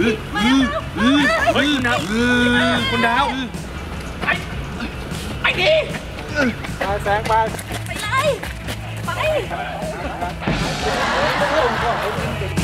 เฮ้ยคุณดาวไอ้ดิแซงไปไปเลยไป